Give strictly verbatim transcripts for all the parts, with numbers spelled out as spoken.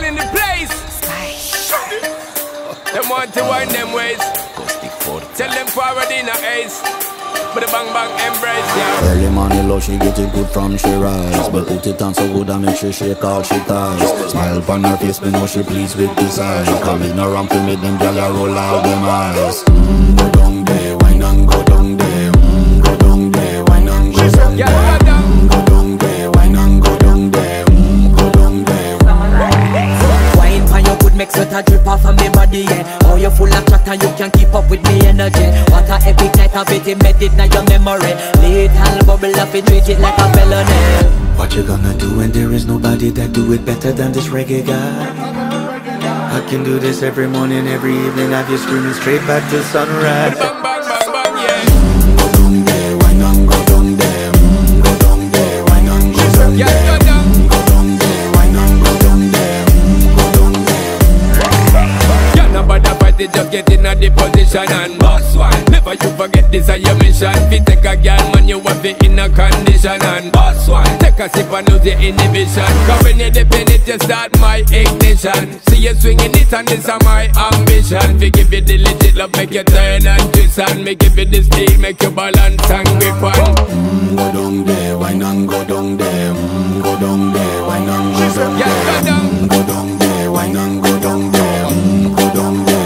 in the place. Them want to wind them ways. Tell them forward in a ace. But the bang bang embrace, yeah. Early morning love, she get it good from she rise. But put it on so good and make sure she all she ties. Smile upon her face, me know she pleased with this eyes. Come in around to make them gyal roll out them eyes. Mmm, go down there, wine and go down there. Mmm, go down there, wine and go down there. Mmm, go down there, wine and go down there. Mmm, go down there. Wine for your good make sweat a drip off of me body, yeah. Oh, you full of chat and you can keep up with me energy. What a epic night of it, embedded in your memory. Little bubble up and treat it like a felony. What you gonna do when there is nobody that do it better than this reggae guy? I can do this every morning, every evening. Have you screaming straight back to sunrise. Bang bang bang bang, yeah. Mm, go down there, wine and go down there. Mm, go down there, wine and go down there. Yeah, go down. Mm, go down there, wine and go down there. Mm, go down there. Yeah, nobody fight it, just get in a the position and boss one. Never you forget this is your mission. Fi take a girl, man, you have it in a condition and boss one. Take a sip and lose your inhibition. Cause when you dip in it, you start my ignition. See you swinging it and this is my ambition. Fi give you the legit love, make you turn and twist and me give you the steel, make you balance and grip on. Mm, go down there, wine and go down there. Mm, go down there, wine and go down there. Yeah, go down. Mm, go down there, wine and go down there. Mm, go down there.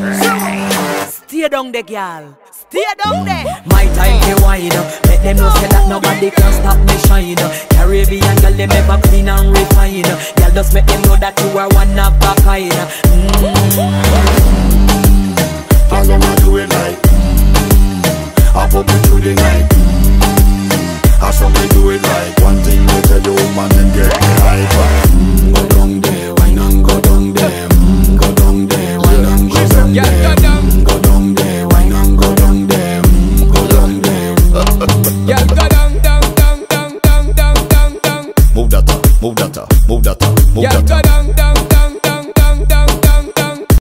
Stay down there, girl. Stay down there. My time to wine up. Let them know say that nobody can stop me shine. Caribbean girl, they never clean and refine. Girl, just make them know that you are one of a kind. Mm. All I'ma do it like mm. I put me through the night. Mm. I saw me do it like one thing you tell the woman and get me hyper. Mm. Go down there, wine and go down there. Mm. Go down there, wine and go down Yeah, there. go down. Mm. Go down there, wine and go down there. Mm. Go down there. Yeah, go down, down, down, down, down, down, down, down. Move that up, move that up, move that up, move Yeah, that go up. down, down, down.